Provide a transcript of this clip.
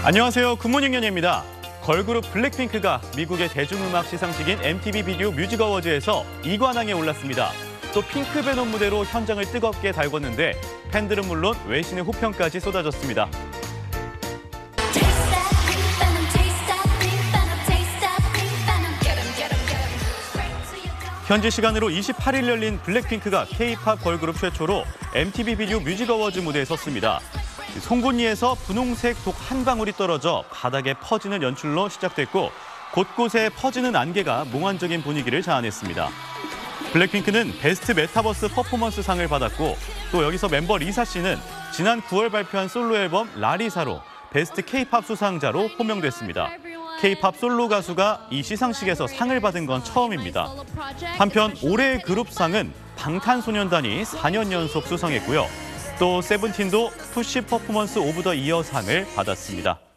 안녕하세요. 굿모닝 연예입니다. 걸그룹 블랙핑크가 미국의 대중음악 시상식인 MTV 비디오 뮤직 어워즈에서 2관왕에 올랐습니다. 또 핑크베놈 무대로 현장을 뜨겁게 달궜는데 팬들은 물론 외신의 호평까지 쏟아졌습니다. 현지 시간으로 28일 열린 블랙핑크가 K-팝 걸그룹 최초로 MTV 비디오 뮤직 어워즈 무대에 섰습니다. 송곳니에서 분홍색 독 한 방울이 떨어져 바닥에 퍼지는 연출로 시작됐고 곳곳에 퍼지는 안개가 몽환적인 분위기를 자아냈습니다. 블랙핑크는 베스트 메타버스 퍼포먼스 상을 받았고 또 여기서 멤버 리사 씨는 지난 9월 발표한 솔로 앨범 라리사로 베스트 K-팝 수상자로 호명됐습니다. K-팝 솔로 가수가 이 시상식에서 상을 받은 건 처음입니다. 한편 올해의 그룹상은 방탄소년단이 4년 연속 수상했고요. 또 세븐틴도 푸시 퍼포먼스 오브 더 이어 상을 받았습니다.